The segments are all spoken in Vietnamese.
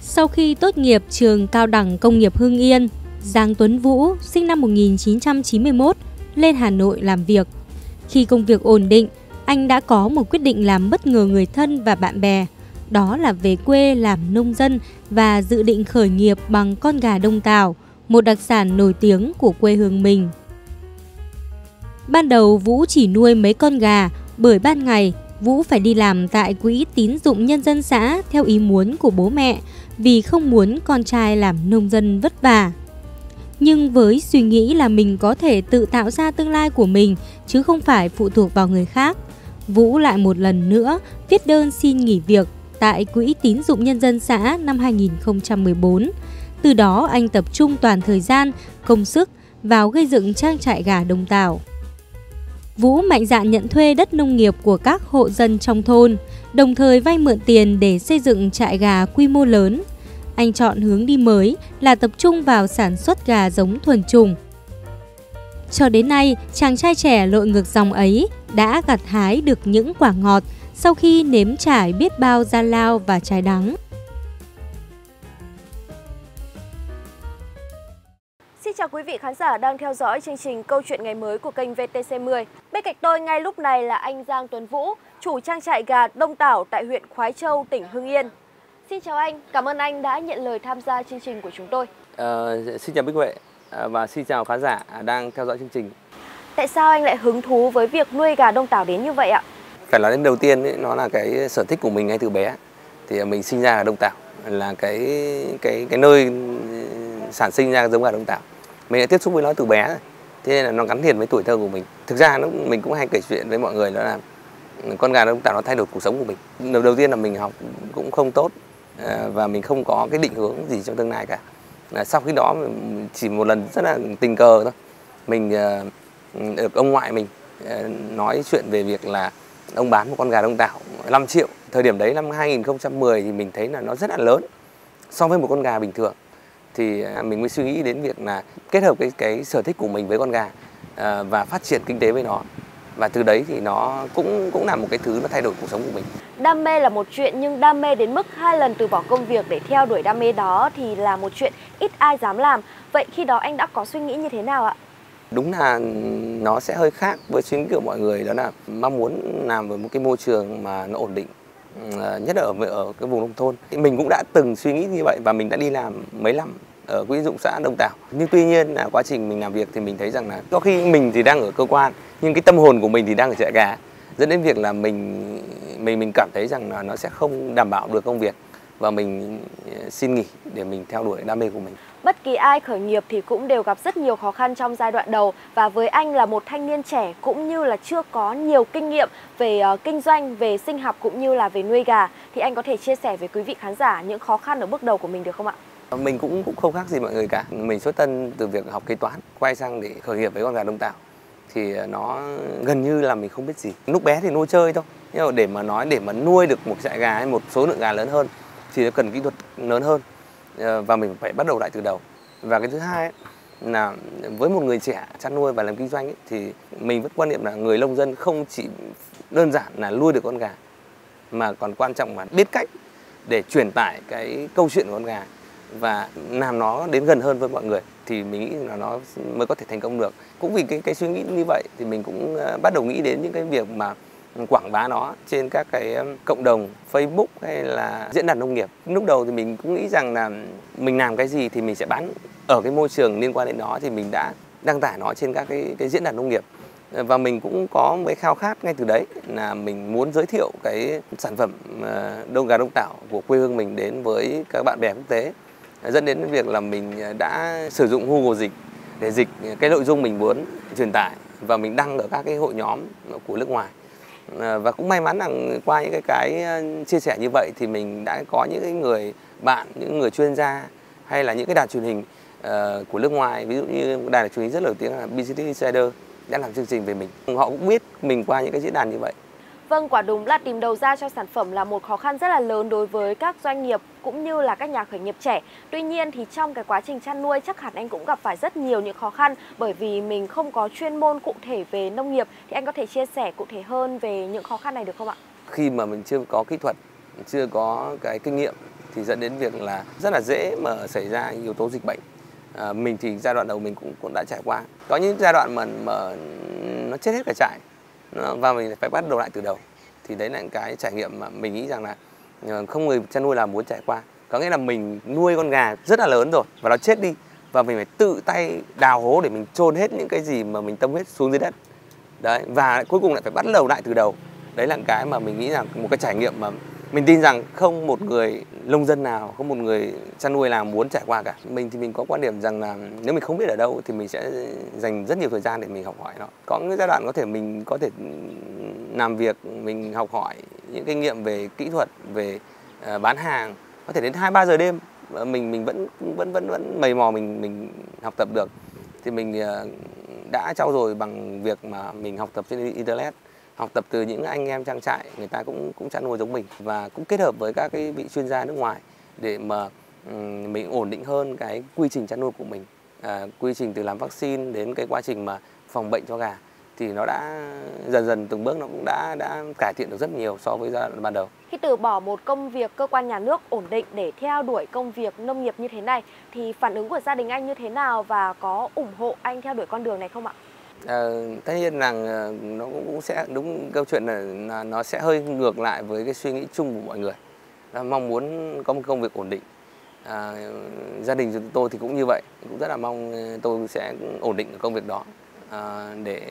Sau khi tốt nghiệp trường Cao đẳng Công nghiệp Hưng Yên, Giang Tuấn Vũ sinh năm 1991 lên Hà Nội làm việc. Khi công việc ổn định, anh đã có một quyết định làm bất ngờ người thân và bạn bè. Đó là về quê làm nông dân và dự định khởi nghiệp bằng con gà Đông Tảo, một đặc sản nổi tiếng của quê hương mình. Ban đầu Vũ chỉ nuôi mấy con gà bởi ban ngày Vũ phải đi làm tại quỹ tín dụng nhân dân xã theo ý muốn của bố mẹ vì không muốn con trai làm nông dân vất vả. Nhưng với suy nghĩ là mình có thể tự tạo ra tương lai của mình chứ không phải phụ thuộc vào người khác, Vũ lại một lần nữa viết đơn xin nghỉ việc tại quỹ tín dụng nhân dân xã năm 2014. Từ đó anh tập trung toàn thời gian, công sức vào gây dựng trang trại gà Đông Tảo. Vũ mạnh dạn nhận thuê đất nông nghiệp của các hộ dân trong thôn, đồng thời vay mượn tiền để xây dựng trại gà quy mô lớn. Anh chọn hướng đi mới là tập trung vào sản xuất gà giống thuần chủng. Cho đến nay, chàng trai trẻ lội ngược dòng ấy đã gặt hái được những quả ngọt sau khi nếm trải biết bao gian lao và trái đắng. Xin chào quý vị khán giả đang theo dõi chương trình Câu chuyện ngày mới của kênh VTC10. Bên cạnh tôi ngay lúc này là anh Giang Tuấn Vũ, chủ trang trại gà Đông Tảo tại huyện Khoái Châu, tỉnh Hưng Yên. Xin chào anh, cảm ơn anh đã nhận lời tham gia chương trình của chúng tôi. Xin chào Bích Huệ và xin chào khán giả đang theo dõi chương trình. Tại sao anh lại hứng thú với việc nuôi gà Đông Tảo đến như vậy ạ? Phải nói đến đầu tiên ấy, nó là cái sở thích của mình ngay từ bé. Thì mình sinh ra ở Đông Tảo là cái nơi sản sinh ra giống gà Đông Tảo. Mình đã tiếp xúc với nó từ bé rồi. Thế nên là nó gắn liền với tuổi thơ của mình. Thực ra mình cũng hay kể chuyện với mọi người, đó là con gà Đông Tảo nó thay đổi cuộc sống của mình. Đầu tiên là mình học cũng không tốt và mình không có cái định hướng gì trong tương lai cả. Sau khi đó chỉ một lần rất là tình cờ thôi, mình được ông ngoại mình nói chuyện về việc là ông bán một con gà Đông Tảo 5 triệu. Thời điểm đấy năm 2010 thì mình thấy là nó rất là lớn so với một con gà bình thường. Thì mình mới suy nghĩ đến việc là kết hợp cái sở thích của mình với con gà và phát triển kinh tế với nó. Và từ đấy thì nó cũng là một cái thứ nó thay đổi cuộc sống của mình. Đam mê là một chuyện, nhưng đam mê đến mức 2 lần từ bỏ công việc để theo đuổi đam mê đó thì là một chuyện ít ai dám làm. Vậy khi đó anh đã có suy nghĩ như thế nào ạ? Đúng là nó sẽ hơi khác với suy nghĩ của mọi người, đó là mong muốn làm ở một cái môi trường mà nó ổn định, nhất là ở cái vùng nông thôn. Mình cũng đã từng suy nghĩ như vậy và mình đã đi làm mấy năm ở quỹ tín dụng xã Đông Tảo. Nhưng tuy nhiên là quá trình mình làm việc thì mình thấy rằng là có khi mình thì đang ở cơ quan nhưng cái tâm hồn của mình thì đang ở trại gà, dẫn đến việc là mình cảm thấy rằng là nó sẽ không đảm bảo được công việc và mình xin nghỉ để mình theo đuổi đam mê của mình. Bất kỳ ai khởi nghiệp thì cũng đều gặp rất nhiều khó khăn trong giai đoạn đầu, và với anh là một thanh niên trẻ cũng như là chưa có nhiều kinh nghiệm về kinh doanh, về sinh học cũng như là về nuôi gà, thì anh có thể chia sẻ với quý vị khán giả những khó khăn ở bước đầu của mình được không ạ? Mình cũng không khác gì mọi người cả. Mình xuất thân từ việc học kế toán, quay sang để khởi nghiệp với con gà Đông Tảo thì nó gần như là mình không biết gì. Lúc bé thì nuôi chơi thôi, nhưng mà để mà nuôi được một trại gà hay một số lượng gà lớn hơn thì nó cần kỹ thuật lớn hơn và mình phải bắt đầu lại từ đầu. Và cái thứ hai ấy, là với một người trẻ chăn nuôi và làm kinh doanh ấy, thì mình vẫn quan niệm là người nông dân không chỉ đơn giản là nuôi được con gà mà còn quan trọng là biết cách để truyền tải cái câu chuyện của con gà và làm nó đến gần hơn với mọi người thì mình nghĩ là nó mới có thể thành công được. Cũng vì cái suy nghĩ như vậy thì mình cũng bắt đầu nghĩ đến những cái việc mà quảng bá nó trên các cái cộng đồng Facebook hay là diễn đàn nông nghiệp. Lúc đầu thì mình cũng nghĩ rằng là mình làm cái gì thì mình sẽ bán ở cái môi trường liên quan đến nó, thì mình đã đăng tải nó trên các cái diễn đàn nông nghiệp. Và mình cũng có một cái khao khát ngay từ đấy là mình muốn giới thiệu cái sản phẩm gà Đông Tảo của quê hương mình đến với các bạn bè quốc tế, dẫn đến việc là mình đã sử dụng Google Dịch để dịch cái nội dung mình muốn truyền tải và mình đăng ở các cái hội nhóm của nước ngoài. Và cũng may mắn là qua những cái chia sẻ như vậy thì mình đã có những cái người bạn, những người chuyên gia hay là những cái đài truyền hình của nước ngoài, ví dụ như đài truyền hình rất nổi tiếng là Business Insider đã làm chương trình về mình. Họ cũng biết mình qua những cái diễn đàn như vậy. Vâng, quả đúng là tìm đầu ra cho sản phẩm là một khó khăn rất là lớn đối với các doanh nghiệp cũng như là các nhà khởi nghiệp trẻ. Tuy nhiên thì trong cái quá trình chăn nuôi chắc hẳn anh cũng gặp phải rất nhiều những khó khăn bởi vì mình không có chuyên môn cụ thể về nông nghiệp. Thì anh có thể chia sẻ cụ thể hơn về những khó khăn này được không ạ? Khi mà mình chưa có kỹ thuật, chưa có cái kinh nghiệm thì dẫn đến việc là rất là dễ mà xảy ra yếu tố dịch bệnh. Mình thì giai đoạn đầu mình cũng đã trải qua. Có những giai đoạn mà nó chết hết cả trại và mình phải bắt đầu lại từ đầu. Thì đấy là cái trải nghiệm mà mình nghĩ rằng là không người chăn nuôi nào muốn trải qua. Có nghĩa là mình nuôi con gà rất là lớn rồi và nó chết đi, và mình phải tự tay đào hố để mình chôn hết những cái gì mà mình tâm huyết xuống dưới đất. Đấy, và cuối cùng lại phải bắt đầu lại từ đầu. Đấy là cái mà mình nghĩ là một cái trải nghiệm mà mình tin rằng không một người nông dân nào, không một người chăn nuôi nào muốn trải qua cả. Mình thì mình có quan điểm rằng là nếu mình không biết ở đâu thì mình sẽ dành rất nhiều thời gian để mình học hỏi nó. Có những giai đoạn mình có thể làm việc, mình học hỏi những kinh nghiệm về kỹ thuật, về bán hàng, có thể đến 2-3 giờ đêm mình vẫn mày mò mình học tập được. Thì mình đã trau dồi bằng việc mà mình học tập trên internet, học tập từ những anh em trang trại, người ta cũng chăn nuôi giống mình, và cũng kết hợp với các cái vị chuyên gia nước ngoài để mà mình ổn định hơn cái quy trình chăn nuôi của mình, quy trình từ làm vaccine đến cái quá trình mà phòng bệnh cho gà, thì nó đã dần dần từng bước nó cũng đã cải thiện được rất nhiều so với giai đoạn ban đầu. Khi từ bỏ một công việc cơ quan nhà nước ổn định để theo đuổi công việc nông nghiệp như thế này thì phản ứng của gia đình anh như thế nào và có ủng hộ anh theo đuổi con đường này không ạ? Tất nhiên là nó cũng sẽ đúng, câu chuyện là nó sẽ hơi ngược lại với cái suy nghĩ chung của mọi người, là mong muốn có một công việc ổn định. Gia đình của tôi thì cũng như vậy, cũng rất là mong tôi sẽ ổn định ở công việc đó để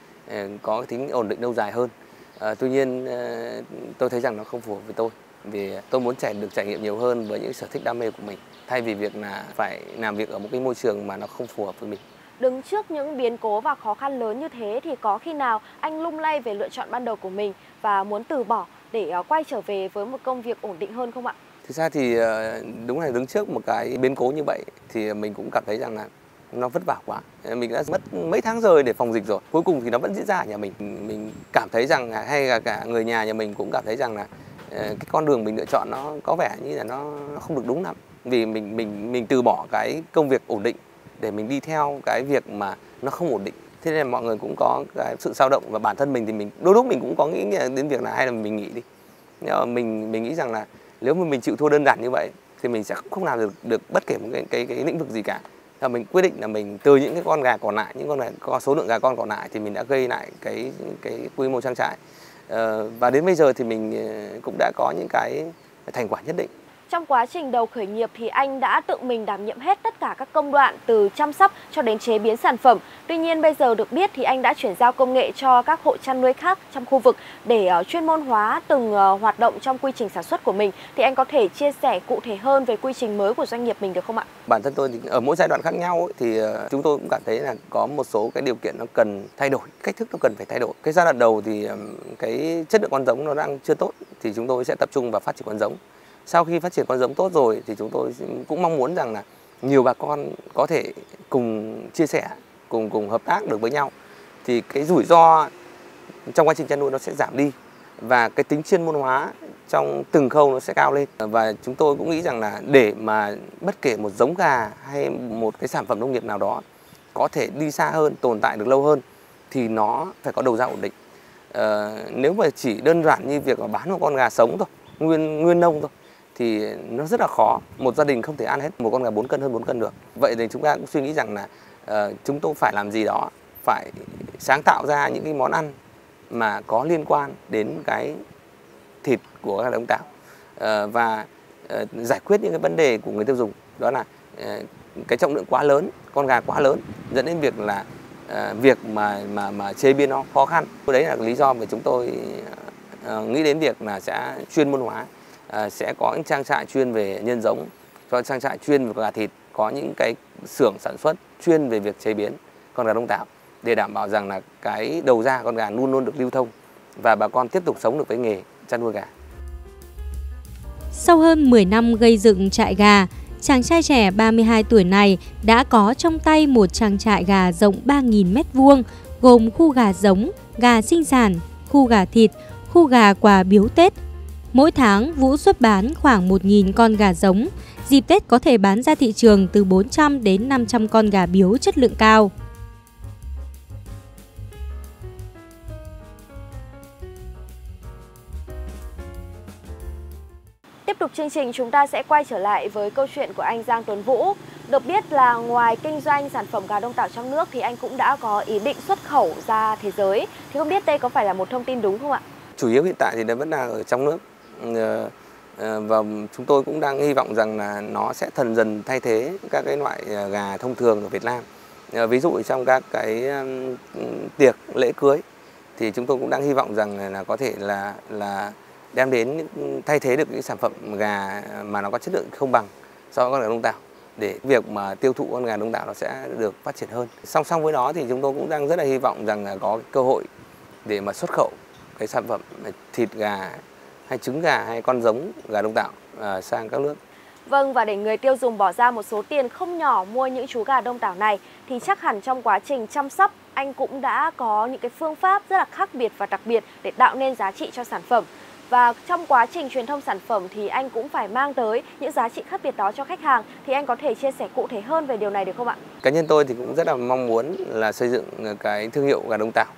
có tính ổn định lâu dài hơn. Tuy nhiên tôi thấy rằng nó không phù hợp với tôi, vì tôi muốn được trải nghiệm nhiều hơn với những sở thích đam mê của mình, thay vì việc là phải làm việc ở một cái môi trường mà nó không phù hợp với mình. Đứng trước những biến cố và khó khăn lớn như thế thì có khi nào anh lung lay về lựa chọn ban đầu của mình và muốn từ bỏ để quay trở về với một công việc ổn định hơn không ạ? Thực ra thì đúng là đứng trước một cái biến cố như vậy thì mình cũng cảm thấy rằng là nó vất vả quá. Mình đã mất mấy tháng rồi để phòng dịch rồi, cuối cùng thì nó vẫn diễn ra ở nhà mình. Mình cảm thấy rằng hay là cả người nhà mình cũng cảm thấy rằng là cái con đường mình lựa chọn nó có vẻ như là nó không được đúng lắm, vì mình từ bỏ cái công việc ổn định để mình đi theo cái việc mà nó không ổn định. Thế nên là mọi người cũng có cái sự dao động, và bản thân mình thì đôi lúc mình cũng có nghĩ đến việc là hay là mình nghỉ đi. Nhưng mà mình nghĩ rằng là nếu mà mình chịu thua đơn giản như vậy thì mình sẽ không làm được bất kể một cái lĩnh vực gì cả. Và mình quyết định là mình từ những cái con gà còn lại, những con gà có số lượng gà con còn lại thì mình đã gây lại cái quy mô trang trại. Và đến bây giờ thì mình cũng đã có những cái thành quả nhất định. Trong quá trình đầu khởi nghiệp thì anh đã tự mình đảm nhiệm hết tất cả các công đoạn từ chăm sóc cho đến chế biến sản phẩm. Tuy nhiên bây giờ được biết thì anh đã chuyển giao công nghệ cho các hộ chăn nuôi khác trong khu vực để chuyên môn hóa từng hoạt động trong quy trình sản xuất của mình. Thì anh có thể chia sẻ cụ thể hơn về quy trình mới của doanh nghiệp mình được không ạ? Bản thân tôi thì ở mỗi giai đoạn khác nhau ấy, thì chúng tôi cũng cảm thấy là có một số cái điều kiện nó cần thay đổi, cách thức nó cần phải thay đổi. Cái giai đoạn đầu thì cái chất lượng con giống nó đang chưa tốt thì chúng tôi sẽ tập trung vào phát triển con giống. Sau khi phát triển con giống tốt rồi thì chúng tôi cũng mong muốn rằng là nhiều bà con có thể cùng chia sẻ, cùng hợp tác được với nhau, thì cái rủi ro trong quá trình chăn nuôi nó sẽ giảm đi, và cái tính chuyên môn hóa trong từng khâu nó sẽ cao lên. Và chúng tôi cũng nghĩ rằng là để mà bất kể một giống gà hay một cái sản phẩm nông nghiệp nào đó có thể đi xa hơn, tồn tại được lâu hơn thì nó phải có đầu ra ổn định. Nếu mà chỉ đơn giản như việc mà bán một con gà sống thôi, nguyên nông thôi, thì nó rất là khó. Một gia đình không thể ăn hết một con gà 4 cân hơn 4 cân được. Vậy thì chúng ta cũng suy nghĩ rằng là chúng tôi phải làm gì đó, phải sáng tạo ra những cái món ăn mà có liên quan đến cái thịt của gà đông tảo, và giải quyết những cái vấn đề của người tiêu dùng, đó là cái trọng lượng quá lớn, con gà quá lớn dẫn đến việc là việc mà chế biến nó khó khăn. Đấy là lý do mà chúng tôi nghĩ đến việc là sẽ chuyên môn hóa, sẽ có những trang trại chuyên về nhân giống, cho trang trại chuyên về gà thịt, có những cái xưởng sản xuất chuyên về việc chế biến con gà đông tảo, để đảm bảo rằng là cái đầu ra con gà luôn luôn được lưu thông và bà con tiếp tục sống được với nghề chăn nuôi gà. Sau hơn 10 năm gây dựng trại gà, chàng trai trẻ 32 tuổi này đã có trong tay một trang trại gà rộng 3.000 m², gồm khu gà giống, gà sinh sản, khu gà thịt, khu gà quà biếu Tết. Mỗi tháng, Vũ xuất bán khoảng 1.000 con gà giống. Dịp Tết có thể bán ra thị trường từ 400 đến 500 con gà biếu chất lượng cao. Tiếp tục chương trình, chúng ta sẽ quay trở lại với câu chuyện của anh Giang Tuấn Vũ. Được biết là ngoài kinh doanh sản phẩm gà đông tảo trong nước thì anh cũng đã có ý định xuất khẩu ra thế giới. Thì không biết đây có phải là một thông tin đúng không ạ? Chủ yếu hiện tại thì nó vẫn đang ở trong nước. Và chúng tôi cũng đang hy vọng rằng là nó sẽ dần dần thay thế các cái loại gà thông thường ở Việt Nam. Ví dụ trong các cái tiệc lễ cưới thì chúng tôi cũng đang hy vọng rằng là có thể là đem đến thay thế được những sản phẩm gà mà nó có chất lượng không bằng so với con gà đông tảo, để việc mà tiêu thụ con gà đông tảo nó sẽ được phát triển hơn. Song song với đó thì chúng tôi cũng đang rất là hy vọng rằng là có cơ hội để mà xuất khẩu cái sản phẩm thịt gà hay trứng gà hay con giống gà đông tảo sang các nước. Vâng, và để người tiêu dùng bỏ ra một số tiền không nhỏ mua những chú gà đông tảo này thì chắc hẳn trong quá trình chăm sóc anh cũng đã có những cái phương pháp rất là khác biệt và đặc biệt để tạo nên giá trị cho sản phẩm. Và trong quá trình truyền thông sản phẩm thì anh cũng phải mang tới những giá trị khác biệt đó cho khách hàng. Thì anh có thể chia sẻ cụ thể hơn về điều này được không ạ? Cá nhân tôi thì cũng rất là mong muốn là xây dựng cái thương hiệu gà đông tảo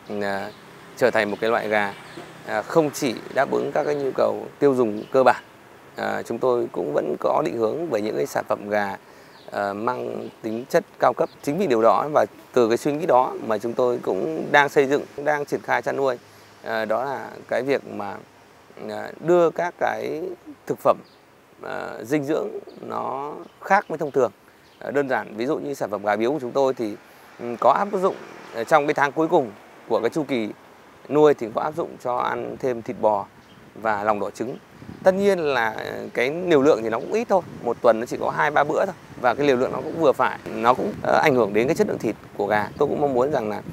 trở thành một cái loại gà không chỉ đáp ứng các cái nhu cầu tiêu dùng cơ bản. Chúng tôi cũng vẫn có định hướng về những cái sản phẩm gà mang tính chất cao cấp. Chính vì điều đó và từ cái suy nghĩ đó mà chúng tôi cũng đang xây dựng, đang triển khai chăn nuôi. Đó là cái việc mà đưa các cái thực phẩm dinh dưỡng nó khác với thông thường. Đơn giản ví dụ như sản phẩm gà biếu của chúng tôi thì có áp dụng trong cái tháng cuối cùng của cái chu kỳ nuôi thì có áp dụng cho ăn thêm thịt bò và lòng đỏ trứng. Tất nhiên là cái liều lượng thì nó cũng ít thôi, một tuần nó chỉ có 2-3 bữa thôi, và cái liều lượng nó cũng vừa phải, nó cũng ảnh hưởng đến cái chất lượng thịt của gà. Tôi cũng mong muốn rằng là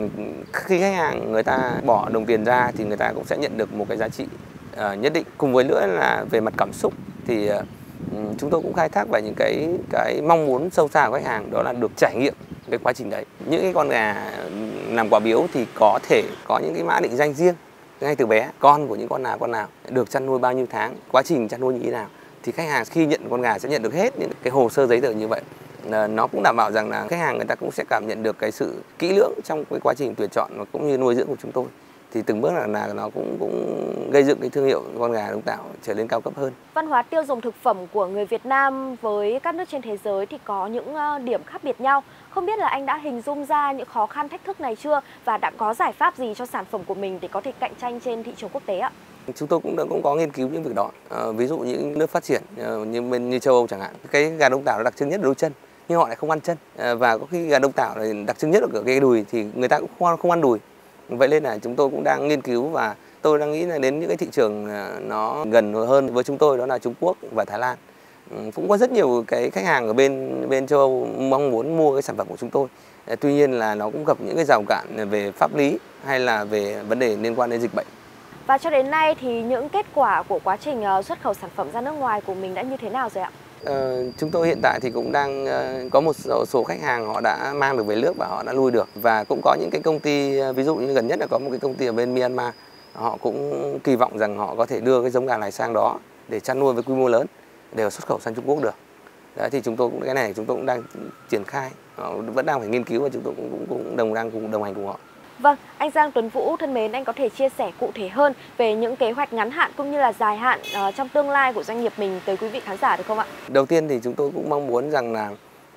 khi khách hàng người ta bỏ đồng tiền ra thì người ta cũng sẽ nhận được một cái giá trị nhất định. Cùng với nữa là về mặt cảm xúc thì chúng tôi cũng khai thác về những cái mong muốn sâu xa của khách hàng, đó là được trải nghiệm cái quá trình đấy. Những cái con gà làm quà biếu thì có thể có những cái mã định danh riêng ngay từ bé, con của những con nào được chăn nuôi bao nhiêu tháng, quá trình chăn nuôi như thế nào, thì khách hàng khi nhận con gà sẽ nhận được hết những cái hồ sơ giấy tờ như vậy. Nó cũng đảm bảo rằng là khách hàng người ta cũng sẽ cảm nhận được cái sự kỹ lưỡng trong cái quá trình tuyển chọn và cũng như nuôi dưỡng của chúng tôi. Thì từng bước là nó cũng gây dựng cái thương hiệu con gà đông tảo trở lên cao cấp hơn. Văn hóa tiêu dùng thực phẩm của người Việt Nam với các nước trên thế giới thì có những điểm khác biệt nhau. Không biết là anh đã hình dung ra những khó khăn thách thức này chưa và đã có giải pháp gì cho sản phẩm của mình để có thể cạnh tranh trên thị trường quốc tế ạ? Chúng tôi cũng có nghiên cứu những việc đó. Ví dụ những nước phát triển như châu Âu chẳng hạn, cái gà đông tảo nó đặc trưng nhất là đôi chân, nhưng họ lại không ăn chân. Và có khi gà đông tảo này đặc trưng nhất là ở cái đùi thì người ta cũng không ăn đùi. Vậy nên là chúng tôi cũng đang nghiên cứu và tôi đang nghĩ là đến những cái thị trường nó gần hơn với chúng tôi, đó là Trung Quốc và Thái Lan. Cũng có rất nhiều cái khách hàng ở bên châu Âu mong muốn mua cái sản phẩm của chúng tôi. Tuy nhiên là nó cũng gặp những cái rào cản về pháp lý hay là về vấn đề liên quan đến dịch bệnh. Và cho đến nay thì những kết quả của quá trình xuất khẩu sản phẩm ra nước ngoài của mình đã như thế nào rồi ạ? Chúng tôi hiện tại thì cũng đang có một số khách hàng họ đã mang được về nước và họ đã nuôi được, và cũng có những cái công ty, ví dụ như gần nhất là có một cái công ty ở bên Myanmar, họ cũng kỳ vọng rằng họ có thể đưa cái giống gà này sang đó để chăn nuôi với quy mô lớn để xuất khẩu sang Trung Quốc được. Đấy, thì chúng tôi cũng đang triển khai, họ vẫn đang phải nghiên cứu và chúng tôi cũng đang cùng đồng hành cùng họ. Vâng, anh Giang Tuấn Vũ thân mến, anh có thể chia sẻ cụ thể hơn về những kế hoạch ngắn hạn cũng như là dài hạn trong tương lai của doanh nghiệp mình tới quý vị khán giả được không ạ? Đầu tiên thì chúng tôi cũng mong muốn rằng là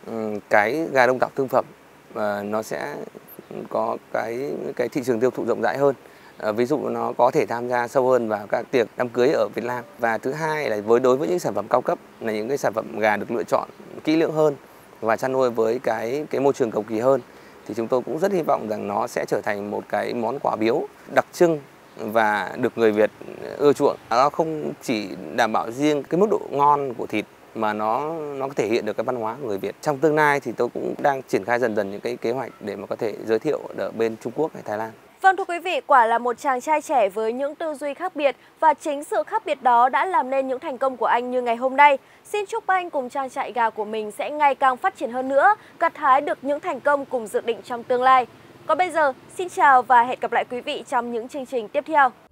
cái gà đông tảo thương phẩm nó sẽ có cái thị trường tiêu thụ rộng rãi hơn. Ví dụ nó có thể tham gia sâu hơn vào các tiệc đám cưới ở Việt Nam. Và thứ hai là đối với những sản phẩm cao cấp là những cái sản phẩm gà được lựa chọn kỹ lưỡng hơn và chăn nuôi với cái môi trường cầu kỳ hơn, thì chúng tôi cũng rất hy vọng rằng nó sẽ trở thành một cái món quà biếu đặc trưng và được người Việt ưa chuộng. Nó không chỉ đảm bảo riêng cái mức độ ngon của thịt mà nó thể hiện được cái văn hóa của người Việt. Trong tương lai thì tôi cũng đang triển khai dần dần những cái kế hoạch để mà có thể giới thiệu ở bên Trung Quốc hay Thái Lan. Vâng, thưa quý vị, quả là một chàng trai trẻ với những tư duy khác biệt và chính sự khác biệt đó đã làm nên những thành công của anh như ngày hôm nay. Xin chúc anh cùng trang trại gà của mình sẽ ngày càng phát triển hơn nữa, gặt hái được những thành công cùng dự định trong tương lai. Còn bây giờ, xin chào và hẹn gặp lại quý vị trong những chương trình tiếp theo.